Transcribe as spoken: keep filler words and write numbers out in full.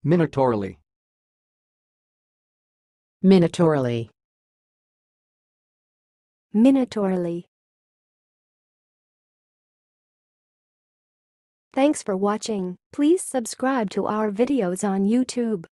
Minatorily. Minatorily. Minatorily. Thanks for watching. Please subscribe to our videos on YouTube.